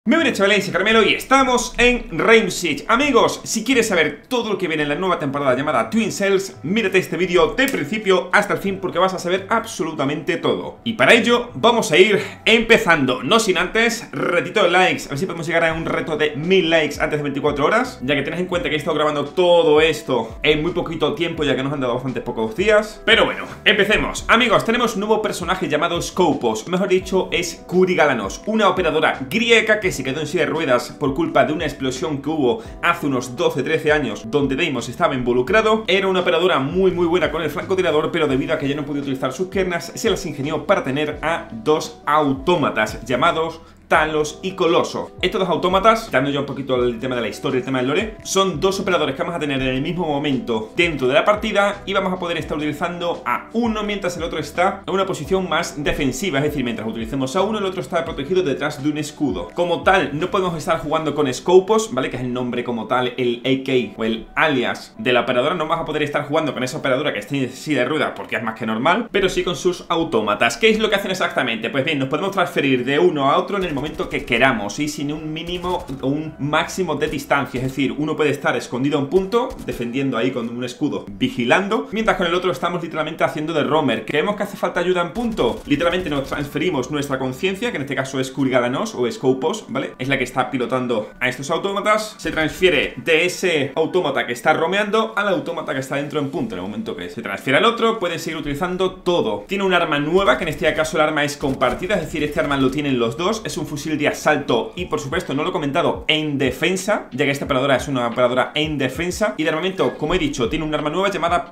Muy bien, chavales, soy Carmelo y estamos en Rainbow Six. Amigos, si quieres saber todo lo que viene en la nueva temporada llamada Twin Cells, mírate este vídeo de principio hasta el fin porque vas a saber absolutamente todo. Y para ello vamos a ir empezando, no sin antes, retito de likes. A ver si podemos llegar a un reto de 1000 likes antes de 24 horas, ya que tenés en cuenta que he estado grabando todo esto en muy poquito tiempo, ya que nos han dado bastante pocos días. Pero bueno, empecemos. Amigos, tenemos un nuevo personaje llamado Scopos, mejor dicho es Kuri Galanos, una operadora griega que se quedó en silla de ruedas por culpa de una explosión que hubo hace unos 12-13 años donde Deimos estaba involucrado. Era una operadora muy buena con el francotirador, pero debido a que ya no podía utilizar sus piernas, se las ingenió para tener a dos autómatas llamados Talos y Coloso. Estos dos autómatas, dando ya un poquito el tema de la historia, el tema del lore, son dos operadores que vamos a tener en el mismo momento dentro de la partida y vamos a poder estar utilizando a uno mientras el otro está en una posición más defensiva, es decir, mientras utilicemos a uno, el otro está protegido detrás de un escudo. Como tal, no podemos estar jugando con Scopos, ¿vale? Que es el nombre como tal, el AK o el alias de la operadora. No vamos a poder estar jugando con esa operadora que esté en silla de ruedas porque es más que normal, pero sí con sus autómatas. ¿Qué es lo que hacen exactamente? Pues bien, nos podemos transferir de uno a otro en el momento que queramos y sin un mínimo o un máximo de distancia, es decir, uno puede estar escondido en punto, defendiendo ahí con un escudo, vigilando, mientras con el otro estamos literalmente haciendo de roamer. ¿Creemos que hace falta ayuda en punto? Literalmente nos transferimos nuestra conciencia, que en este caso es Kuri Galanos o Scopos, ¿vale? Es la que está pilotando a estos autómatas, se transfiere de ese autómata que está romeando al autómata que está dentro en punto. En el momento que se transfiere al otro, puede seguir utilizando todo. Tiene un arma nueva, que en este caso el arma es compartida, es decir, este arma lo tienen los dos, es un fusil de asalto y por supuesto, no lo he comentado, en defensa, ya que esta operadora es una operadora en defensa. Y de armamento, como he dicho, tiene un arma nueva llamada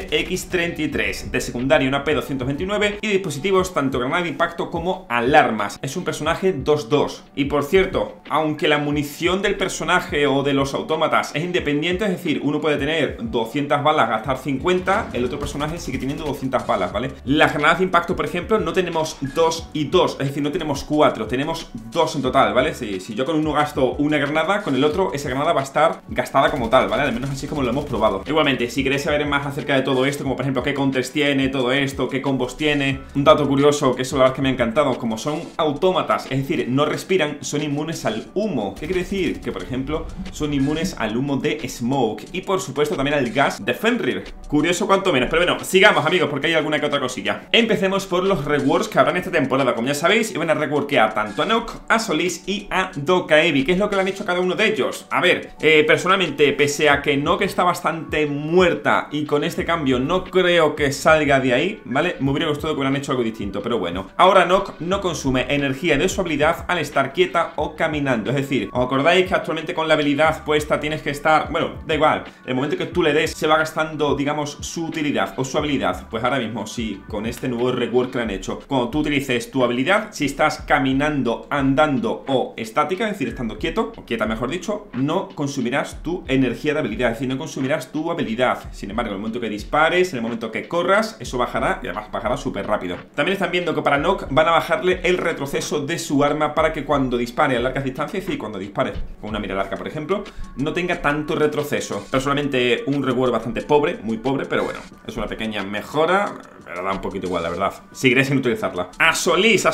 PCX-33, de secundaria una P229 y dispositivos tanto granada de impacto como alarmas. Es un personaje 2-2 y por cierto, aunque la munición del personaje o de los autómatas es independiente, es decir, uno puede tener 200 balas, gastar 50, el otro personaje sigue teniendo 200 balas, ¿vale? Las granadas de impacto, por ejemplo, no tenemos 2 y 2, es decir, no tenemos 4, tenemos 2 en total, ¿vale? Si yo con uno gasto una granada, con el otro esa granada va a estar gastada como tal, ¿vale? Al menos así como lo hemos probado. Igualmente, si queréis saber más acerca de todo esto, como por ejemplo qué counters tiene, todo esto, qué combos tiene, un dato curioso que eso la verdad que me ha encantado, como son autómatas, es decir, no respiran, son inmunes al humo. ¿Qué quiere decir? Que por ejemplo son inmunes al humo de Smoke y por supuesto también al gas de Fenrir. Curioso cuanto menos, pero bueno, sigamos amigos porque hay alguna que otra cosilla. Empecemos por los rewards que habrá en esta temporada. Como ya sabéis, iban a reworkear tanto a Nock, a Solís y a Dokaevi. ¿Qué es lo que le han hecho a cada uno de ellos? A ver, personalmente, pese a que Nock está bastante muerta y con este cambio no creo que salga de ahí, ¿vale? Me hubiera gustado que hubieran hecho algo distinto, pero bueno. Ahora Nock no consume energía de su habilidad al estar quieta o caminando. Es decir, ¿os acordáis que actualmente con la habilidad puesta tienes que estar... Bueno, da igual, el momento que tú le des se va gastando, digamos, su utilidad o su habilidad. Pues ahora mismo sí, con este nuevo rework que le han hecho, cuando tú utilices tu habilidad, si estás caminando, andando o estática, es decir, estando quieto, o quieta mejor dicho, no consumirás tu energía de habilidad, es decir, no consumirás tu habilidad. Sin embargo, en el momento que dispares, en el momento que corras, eso bajará y además bajará súper rápido. También están viendo que para Nock van a bajarle el retroceso de su arma para que cuando dispare a largas distancias, es decir, cuando dispare con una mira larga, por ejemplo, no tenga tanto retroceso. Personalmente, un reward bastante pobre, muy pobre, pero bueno, es una pequeña mejora, pero da un poquito igual, la verdad. Seguiré sin utilizarla. A Solís,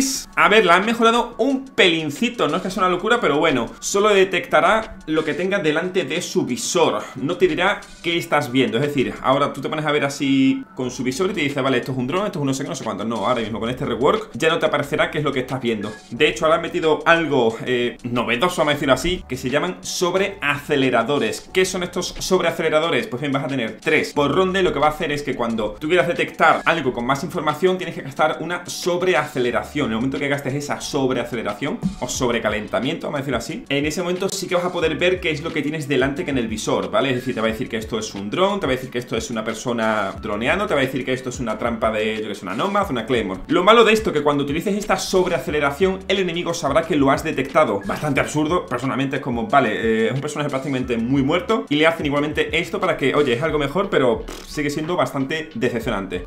a ver, la han mejorado un pelincito, no es que sea una locura, pero bueno, solo detectará lo que tenga delante de su visor, no te dirá qué estás viendo. Es decir, ahora tú te pones a ver así con su visor y te dice, vale, esto es un dron, esto es un no sé qué, no sé cuánto. No, ahora mismo con este rework ya no te aparecerá qué es lo que estás viendo. De hecho, ahora han metido algo novedoso, vamos a decirlo así, que se llaman sobreaceleradores. ¿Qué son estos sobreaceleradores? Pues bien, vas a tener 3 por ronda y lo que va a hacer es que cuando tú quieras detectar algo con más información, tienes que gastar una sobreaceleración. En el momento que gastes esa sobreaceleración o sobrecalentamiento, vamos a decirlo así, en ese momento sí que vas a poder ver qué es lo que tienes delante que en el visor, ¿vale? Es decir, te va a decir que esto es un dron, te va a decir que esto es una persona droneando, te va a decir que esto es una trampa de, yo que sé, una Nomad, una Claymore. Lo malo de esto es que cuando utilices esta sobreaceleración, el enemigo sabrá que lo has detectado. Bastante absurdo, personalmente es como, vale, es un personaje prácticamente muy muerto y le hacen igualmente esto para que, oye, es algo mejor, pero sigue siendo bastante decepcionante. Por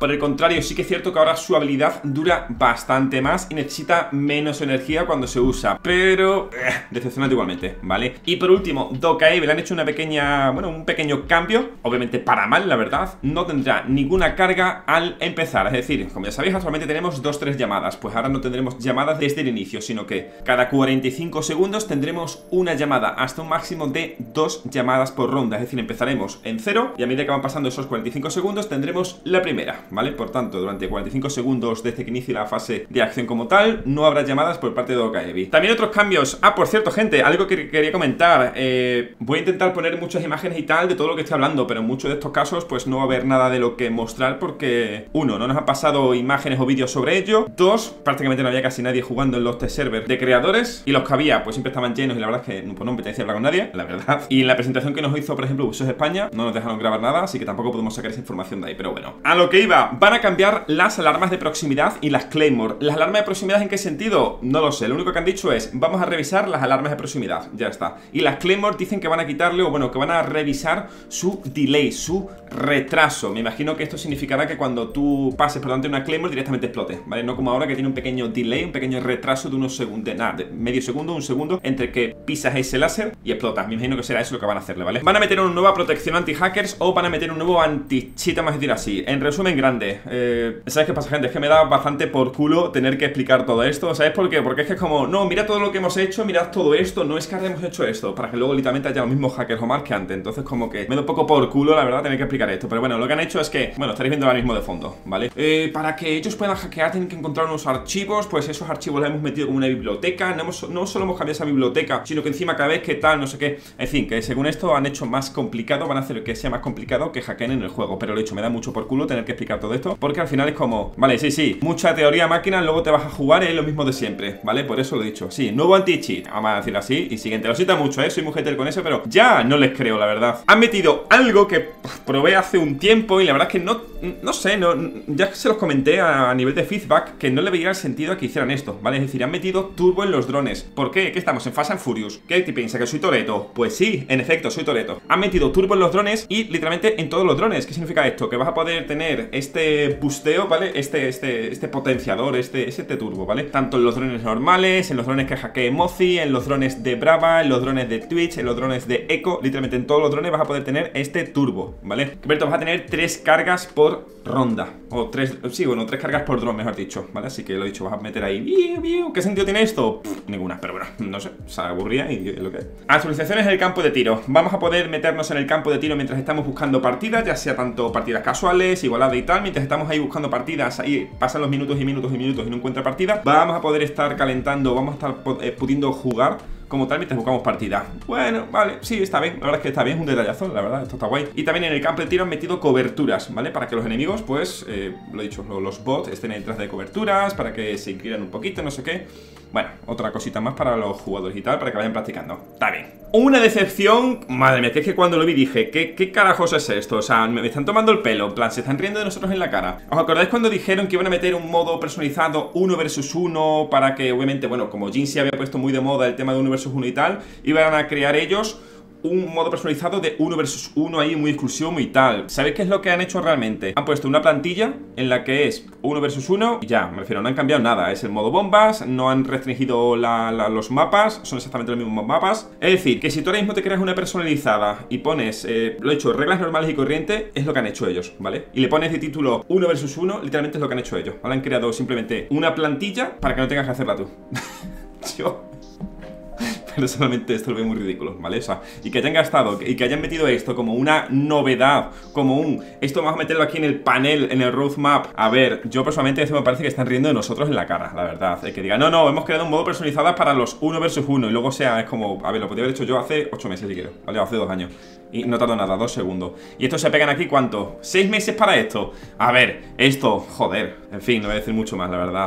Por el contrario, sí que es cierto que ahora su habilidad dura bastante más y necesita menos energía cuando se usa, pero decepcionante igualmente, ¿vale? Y por último, Dokaebe le han hecho una pequeña, bueno, un pequeño cambio, obviamente para mal, la verdad. No tendrá ninguna carga al empezar, es decir, como ya sabéis, actualmente tenemos 2-3 llamadas, pues ahora no tendremos llamadas desde el inicio, sino que cada 45 segundos tendremos una llamada, hasta un máximo de 2 llamadas por ronda, es decir, empezaremos en 0 y a medida que van pasando esos 45 segundos tendremos la primera, ¿vale? Por tanto, durante 45 segundos desde que inicie la fase de acción como tal, no habrá llamadas por parte de Dokaebe. También otros cambios. Por cierto, gente, algo que quería comentar. Voy a intentar poner muchas imágenes y tal de todo lo que estoy hablando, pero en muchos de estos casos pues no va a haber nada de lo que mostrar porque, uno, no nos han pasado imágenes o vídeos sobre ello. Dos, prácticamente no había casi nadie jugando en los test servers de creadores, y los que había pues siempre estaban llenos y la verdad es que pues, no me apetecía hablar con nadie, la verdad. Y en la presentación que nos hizo, por ejemplo, Ubisoft España, no nos dejaron grabar nada, así que tampoco podemos sacar esa información de ahí, pero bueno. A lo que iba, van a cambiar las alarmas de proximidad y las Claymore. ¿Las alarmas de proximidad en qué sentido? No lo sé, lo único que han dicho es, vamos a revisar las alarmas de proximidad, ya está. Y las Claymore dicen que van a quitarle, o bueno, que van a revisar su delay, su retraso. Me imagino que esto significará que cuando tú pases por delante de una Claymore directamente explote, ¿vale? No como ahora que tiene un pequeño delay, un pequeño retraso de unos segundos, nada, de medio segundo, un segundo, entre que pisas ese láser y explotas. Me imagino que será eso lo que van a hacerle, ¿vale? Van a meter una nueva protección anti-hackers o van a meter un nuevo anti-cheat, vamos a decir así. En resumen grande, ¿sabes qué pasa, gente? Es que me da bastante por culo tener que explicar todo esto, ¿sabes por qué? Porque es que es como, no, mira todo lo que hemos hecho, mirad todo esto, no es que hemos hecho esto, para que luego literalmente haya los mismos hackers o más que antes. Entonces como que me da un poco por culo, la verdad, tener que explicar esto. Pero bueno, lo que han hecho es que, bueno, estaréis viendo ahora mismo de fondo, ¿vale? Para que ellos puedan hackear tienen que encontrar unos archivos, pues esos archivos los hemos metido como una biblioteca. No solo hemos cambiado esa biblioteca, sino que encima cada vez que tal, no sé qué. En fin, que según esto han hecho más complicado, van a hacer que sea más complicado que hackeen en el juego. Pero lo he dicho, me da mucho por culo tener que explicar todo esto, porque al final es como, vale, sí, mucha teoría máquina, luego te vas a jugar lo mismo de siempre, ¿vale? Por eso lo he dicho, sí, nuevo anti-cheat, vamos a decirlo así. Y siguiente, lo siento mucho, soy muy hater con eso, pero ya no les creo, la verdad. Han metido algo que probé hace un tiempo y la verdad es que no sé, ya se los comenté a nivel de feedback que no le veía el sentido a que hicieran esto, ¿vale? Es decir, han metido turbo en los drones. ¿Por qué? ¿Qué estamos en Fast and Furious? ¿Qué te piensa? ¿Que soy Toretto? Pues sí, en efecto, soy Toretto. Han metido turbo en los drones y literalmente en todos los drones. ¿Qué significa esto? Que vas a poder tener este busteo, ¿vale? Este potenciador, este turbo, ¿vale? Tanto en los drones normales, en los drones que hackee Mozi, en los drones de Brava, en los drones de Twitch, en los drones de Echo, literalmente en todos los drones vas a poder tener este turbo, ¿vale? Que vas a tener 3 cargas por ronda. O 3, sí, bueno, 3 cargas por drone, mejor dicho, ¿vale? Así que lo he dicho, vas a meter ahí. ¿Qué sentido tiene esto? Ninguna, pero bueno, no sé, se aburría y es lo que hay. Actualizaciones en el campo de tiro. Vamos a poder meternos en el campo de tiro mientras estamos buscando partidas, ya sea tanto partidas casuales, igualadas y tal. Mientras estamos ahí buscando partidas, ahí pasan los minutos y minutos y minutos y no encuentra partida, vamos a poder estar calentando, vamos a estar pudiendo jugar como tal mientras buscamos partida. Bueno, vale, sí, está bien, la verdad es que está bien, es un detallazo, la verdad, esto está guay. Y también en el campo de tiro han metido coberturas, ¿vale? Para que los enemigos, pues, lo he dicho, los bots estén detrás de coberturas, para que se inclinan un poquito, no sé qué. Bueno, otra cosita más para los jugadores y tal, para que vayan practicando. Está bien. Una decepción, madre mía, que es que cuando lo vi dije, ¿qué carajos es esto? O sea, me están tomando el pelo, en plan, se están riendo de nosotros en la cara. ¿Os acordáis cuando dijeron que iban a meter un modo personalizado 1 versus 1 para que, obviamente, bueno, como Jinxie había puesto muy de moda el tema de 1 versus 1 y tal, iban a crear ellos un modo personalizado de 1 versus 1 ahí muy exclusivo y tal? ¿Sabéis qué es lo que han hecho realmente? Han puesto una plantilla en la que es 1 versus 1 y ya, me refiero, no han cambiado nada. Es el modo bombas, no han restringido los mapas, son exactamente los mismos mapas. Es decir, que si tú ahora mismo te creas una personalizada y pones, lo he hecho, reglas normales y corrientes, es lo que han hehecho ellos, ¿vale? Y le pones de título 1 versus 1, literalmente es lo que han hecho ellos, ¿vale? Han creado simplemente una plantilla para que no tengas que hacerla tú. Pero solamente esto lo veo muy ridículo, ¿vale? O sea, y que hayan gastado y que hayan metido esto como una novedad, como esto vamos a meterlo aquí en el panel, en el roadmap. A ver, yo personalmente esto me parece que están riendo de nosotros en la cara, la verdad. Que digan, no, hemos creado un modo personalizado para los 1 versus 1 y luego sea, es como, a ver, lo podría haber hecho yo hace 8 meses si quiero, ¿vale? Hace 2 años. Y no tardo nada, 2 segundos. Y esto se pegan aquí, ¿cuánto? 6 meses para esto. A ver, esto, joder. En fin, no voy a decir mucho más, la verdad.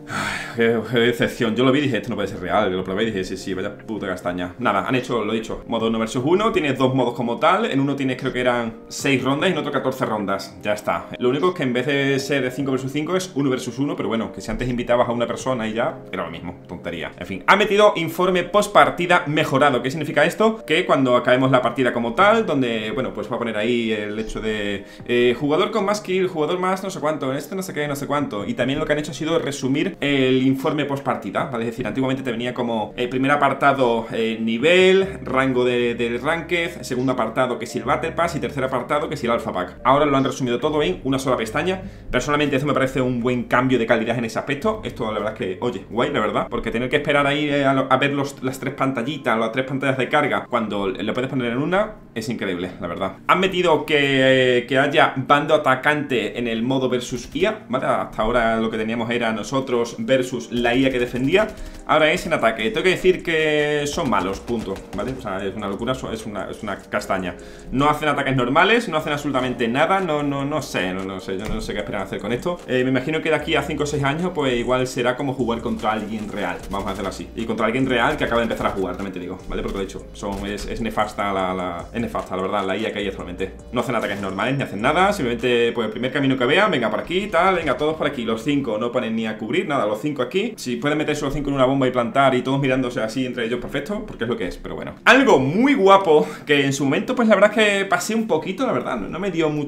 Qué decepción. Yo lo vi y dije, esto no puede ser real. Lo probé y dije, sí, vaya puta castaña. Nada, han hecho, lo he dicho, modo 1 versus 1. Tienes dos modos como tal. En uno tienes, creo que eran 6 rondas y en otro 14 rondas. Ya está. Lo único es que en vez de ser de 5 versus 5 es 1 versus 1. Pero bueno, que si antes invitabas a una persona y ya, era lo mismo. Tontería. En fin, ha metido informe post partida mejorado. ¿Qué significa esto? Que cuando acabemos la partida como tal, donde, bueno, pues va a poner ahí el hecho de jugador con más kill, jugador más no sé cuánto, en este no sé qué, no sé cuánto. Y también lo que han hecho ha sido resumir el informe post partida, ¿vale? Es decir, antiguamente te venía como primer apartado nivel, rango de ranked, segundo apartado que si el Battle Pass y tercer apartado que si el Alpha Pack. Ahora lo han resumido todo en una sola pestaña. Personalmente eso me parece un buen cambio de calidad en ese aspecto. Esto la verdad es que, oye, guay, la verdad, porque tener que esperar ahí a ver las tres pantallitas, las tres pantallas de carga, cuando le puedes poner en una, es increíble, la verdad. Han metido que haya bando atacante en el modo versus IA, ¿vale? Hasta ahora lo que teníamos era nosotros versus la IA que defendía. Ahora es en ataque. Tengo que decir que son malos, punto, ¿vale? O sea, es una locura, es una castaña. No hacen ataques normales, no hacen absolutamente nada. No sé, yo no sé qué esperan hacer con esto. Me imagino que de aquí a 5 o 6 años, pues igual será como jugar contra alguien real. Vamos a hacerlo así. Y contra alguien real que acaba de empezar a jugar, también te digo, ¿vale? Porque lo he dicho, es nefasta es nefasta, la verdad, la IA que hay actualmente. No hacen ataques normales, ni hacen nada. Simplemente, pues el primer camino que vean, venga por aquí, tal, venga todos por aquí. Los 5 no ponen ni a cubrir, nada, los 5 aquí. Si pueden meterse los 5 en una bomba y plantar y todos mirándose así entre ellos, perfecto, porque es lo que es, pero bueno. Algo muy guapo, que en su momento, pues la verdad es que pasé un poquito, la verdad, no me dio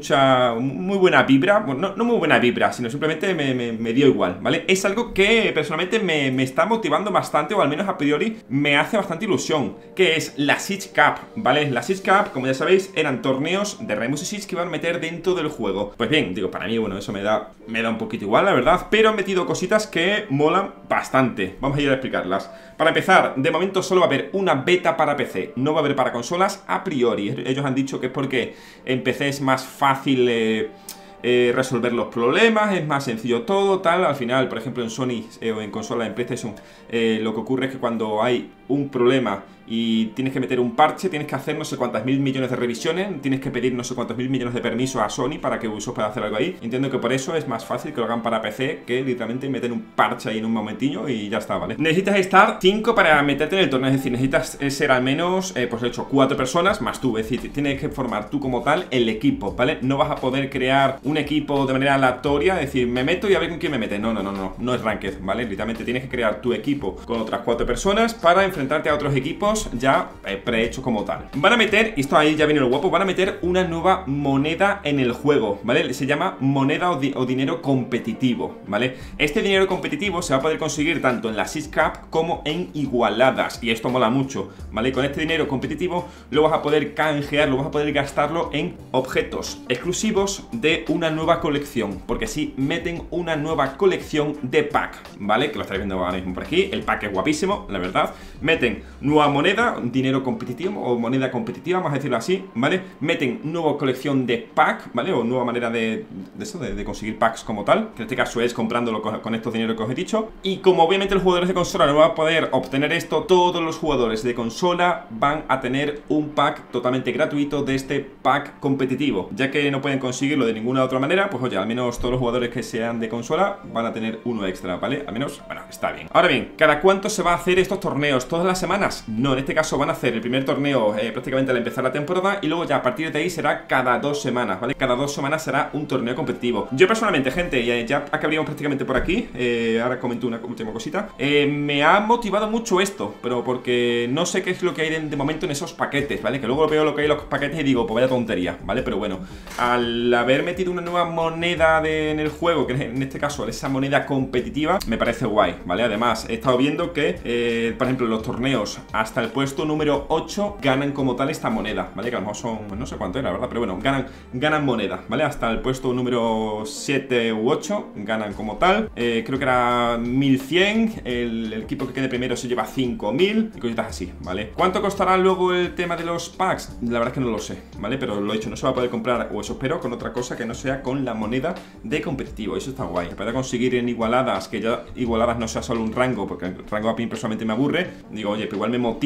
muy buena vibra. Bueno, no muy buena vibra, sino simplemente me dio igual, ¿vale? Es algo que personalmente me está motivando bastante, o al menos a priori me hace bastante ilusión, que es la Siege Cup, ¿vale? La Siege Cup, como ya sabéis, eran torneos de Rainbow Six que iban a meter dentro del juego. Pues bien, digo, para mí, bueno, eso me da un poquito igual, la verdad, pero han metido cositas que molan bastante. Vamos a ir a explicarlas. Para empezar, de momento solo va a haber una beta para PC, no va a haber para consolas a priori. Ellos han dicho que es porque en PC es más fácil resolver los problemas, es más sencillo todo, tal. Al final, por ejemplo, en Sony o en consola, en PlayStation, lo que ocurre es que cuando hay un problema y tienes que meter un parche, tienes que hacer no sé cuántas mil millones de revisiones, tienes que pedir no sé cuántos mil millones de permisos a Sony para que Ubisoft pueda hacer algo ahí. Entiendo que por eso es más fácil que lo hagan para PC, que literalmente meten un parche ahí en un momentillo y ya está, ¿vale? Necesitas estar 5 para meterte en el torneo, es decir, necesitas ser al menos, pues de hecho, 4 personas más tú, es decir, tienes que formar tú como tal el equipo, ¿vale? No vas a poder crear un equipo de manera aleatoria, es decir, me meto y a ver con quién me mete. No es ranked, ¿vale? Literalmente tienes que crear tu equipo con otras 4 personas para enfrentarte a otros equipos ya prehechos como tal. Van a meter, y esto ahí ya viene lo guapo, van a meter una nueva moneda en el juego, ¿vale? Se llama moneda o dinero competitivo, ¿vale? Este dinero competitivo se va a poder conseguir tanto en la Siege Cup como en igualadas, y esto mola mucho, ¿vale? Con este dinero competitivo lo vas a poder canjear, lo vas a poder gastarlo en objetos exclusivos de una nueva colección, porque sí, meten una nueva colección de pack, ¿vale? Que lo estáis viendo ahora mismo por aquí. El pack es guapísimo, la verdad. Meten nueva moneda, dinero competitivo o moneda competitiva, vamos a decirlo así, ¿vale? Meten nueva colección de pack, ¿vale? O nueva manera de conseguir packs como tal, que en este caso es comprándolo con estos dineros que os he dicho. Y como obviamente los jugadores de consola no van a poder obtener esto, todos los jugadores de consola van a tener un pack totalmente gratuito de este pack competitivo. Ya que no pueden conseguirlo de ninguna otra manera, pues oye, al menos todos los jugadores que sean de consola van a tener uno extra, ¿vale? Al menos, bueno, está bien. Ahora bien, ¿cada cuánto se va a hacer estos torneos? ¿Todas las semanas? No, en este caso van a hacer el primer torneo prácticamente al empezar la temporada, y luego ya a partir de ahí será cada 2 semanas, ¿vale? Cada 2 semanas será un torneo competitivo. Yo personalmente, gente, ya acabaríamos prácticamente por aquí, ahora comento una última cosita, me ha motivado mucho esto, pero porque no sé qué es lo que hay de momento en esos paquetes, ¿vale? Que luego veo lo que hay en los paquetes y digo, pues vaya tontería, ¿vale? Pero bueno, al haber metido una nueva moneda en el juego, que en este caso esa moneda competitiva, me parece guay, ¿vale? Además, he estado viendo que, por ejemplo, los torneos hasta el puesto número 8 ganan como tal esta moneda, ¿vale? Que a lo mejor son, pues no sé cuánto era, ¿verdad? Pero bueno, ganan moneda, ¿vale? Hasta el puesto número 7 u 8 ganan como tal. Creo que era 1100, el equipo que quede primero se lleva 5000 y cositas así, ¿vale? ¿Cuánto costará luego el tema de los packs? La verdad es que no lo sé, ¿vale? Pero lo he dicho, no se va a poder comprar, o eso espero, con otra cosa que no sea con la moneda de competitivo. Eso está guay. Se puede conseguir en igualadas, que ya igualadas no sea solo un rango, porque el rango a mí personalmente me aburre. Digo, oye, pero igual me motiva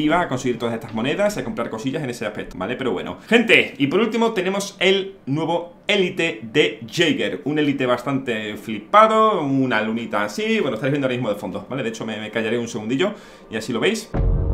incentiva a conseguir todas estas monedas y a comprar cosillas en ese aspecto, ¿vale? Pero bueno, gente, y por último tenemos el nuevo Elite de Jaeger, un Elite bastante flipado, una lunita así, bueno, estáis viendo ahora mismo de fondo, ¿vale? De hecho me callaré un segundillo y así lo veis.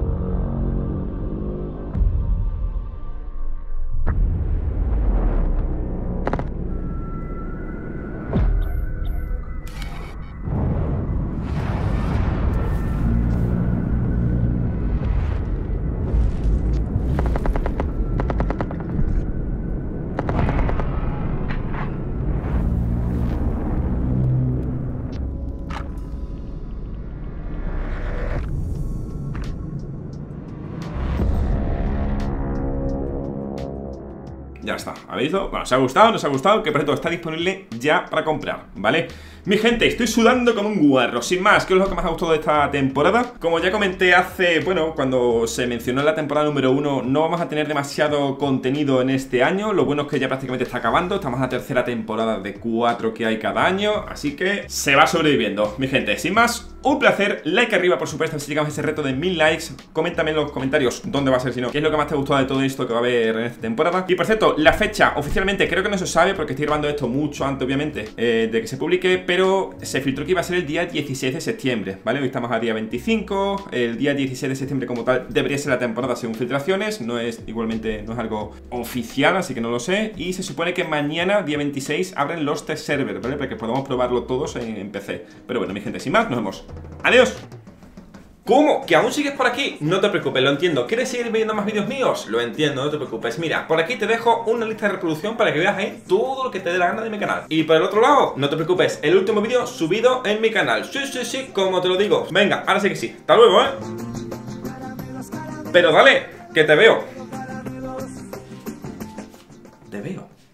Ya está, ¿habéis visto? Bueno, ¿os ha gustado? ¿Nos ha gustado? Que por cierto está disponible ya para comprar, ¿vale? Mi gente, estoy sudando como un guarro. Sin más, ¿qué es lo que más ha gustado de esta temporada? Como ya comenté hace, bueno, cuando se mencionó en la temporada número 1, no vamos a tener demasiado contenido en este año. Lo bueno es que ya prácticamente está acabando. Estamos en la tercera temporada de 4 que hay cada año, así que se va sobreviviendo, mi gente. Sin más, un placer, like arriba por supuesto si llegamos a ese reto de 1000 likes. Coméntame en los comentarios dónde va a ser, si no, qué es lo que más te ha gustado de todo esto que va a haber en esta temporada. Y por cierto, la fecha oficialmente creo que no se sabe porque estoy grabando esto mucho antes obviamente de que se publique, pero se filtró que iba a ser el día 16 de septiembre, ¿vale? Hoy estamos a día 25, el día 16 de septiembre como tal debería ser la temporada según filtraciones, no es igualmente, no es algo oficial, así que no lo sé. Y se supone que mañana, día 26, abren los test servers, ¿vale? Para que podamos probarlo todos en PC. Pero bueno, mi gente, sin más, nos vemos. ¡Adiós! ¿Cómo? ¿Que aún sigues por aquí? No te preocupes, lo entiendo. ¿Quieres seguir viendo más vídeos míos? Lo entiendo, no te preocupes. Mira, por aquí te dejo una lista de reproducción para que veas ahí todo lo que te dé la gana de mi canal. Y por el otro lado, no te preocupes, el último vídeo subido en mi canal. Sí, sí, sí, como te lo digo. Venga, ahora sí que sí. Hasta luego, ¿eh? Pero dale, que te veo. Te veo.